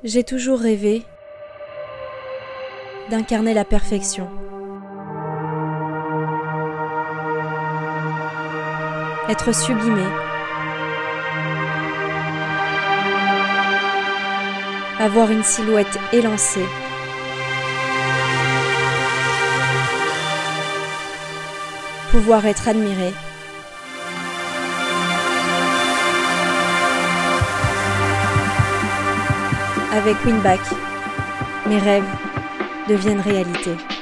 J'ai toujours rêvé d'incarner la perfection. Être sublimé. Avoir une silhouette élancée. Pouvoir être admiré. Avec Winback, mes rêves deviennent réalité.